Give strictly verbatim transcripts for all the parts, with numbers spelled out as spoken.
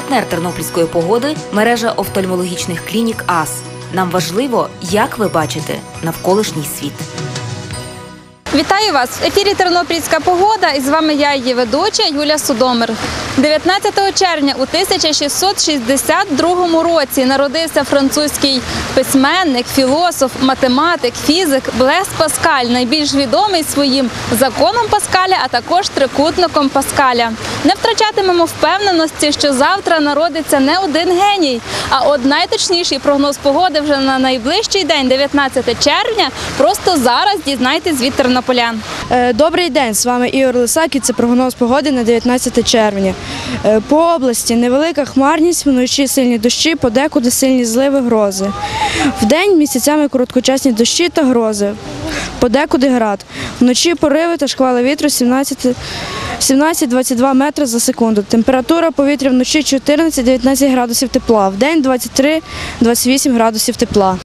Партнер тернопільської погоди – мережа офтальмологічних клінік АС. Нам важливо, як ви бачите навколишній світ. Вітаю вас! В ефірі «Тернопільська погода» і з вами я, її ведуча Юлія Судомир. дев'ятнадцятого червня у тисяча шістсот шістдесят другому році народився французький письменник, філософ, математик, фізик Блез Паскаль, найбільш відомий своїм законом Паскаля, а також трикутником Паскаля. Не втрачатимемо впевненості, що завтра народиться не один геній, а от найточніший прогноз погоди вже на найближчий день, дев'ятнадцяте червня, просто зараз дізнайтесь від тернополян. Добрий день, з вами Ігор Лисак і це прогноз погоди на дев'ятнадцяте червня. По області невелика хмарність, вночі сильні дощі, подекуди сильні зливи, грози. Вдень місяцями короткочасні дощі та грози, подекуди град. Вночі пориви та шквали вітру сімнадцять - двадцять два метри за секунду. Температура повітря вночі чотирнадцять - дев'ятнадцять градусів тепла, вдень двадцять три - двадцять вісім градусів тепла.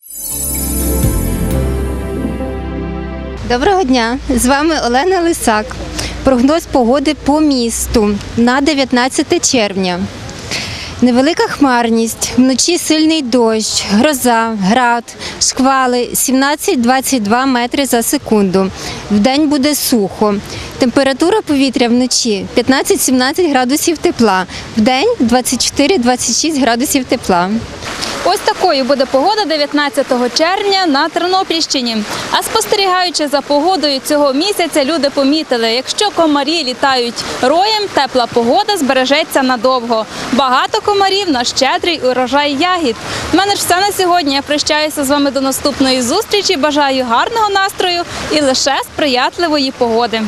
Доброго дня! З вами Олена Лисак. Прогноз погоди по місту на дев'ятнадцяте червня. Невелика хмарність, вночі сильний дощ, гроза, град, шквали сімнадцять - двадцять два метри за секунду. Вдень буде сухо. Температура повітря вночі п'ятнадцять - сімнадцять градусів тепла, вдень двадцять чотири - двадцять шість градусів тепла. Ось такою буде погода дев'ятнадцятого червня на Тернопільщині. А спостерігаючи за погодою цього місяця, люди помітили, якщо комарі літають роєм, тепла погода збережеться надовго. Багато комарів на щедрий урожай ягід. У мене ж все на сьогодні. Я прощаюся з вами до наступної зустрічі. Бажаю гарного настрою і лише сприятливої погоди.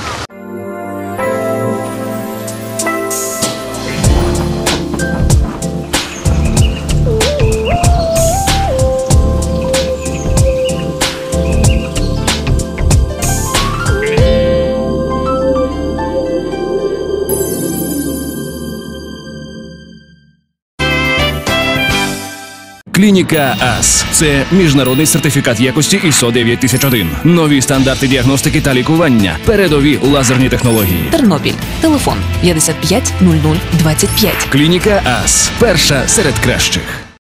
Клініка АС – це міжнародний сертифікат якості ай ес о дев'ять тисяч один. Нові стандарти діагностики та лікування. Передові лазерні технології. Тернопіль. Телефон п'ятдесят п'ять нуль нуль двадцять п'ять. Клініка АС – перша серед кращих.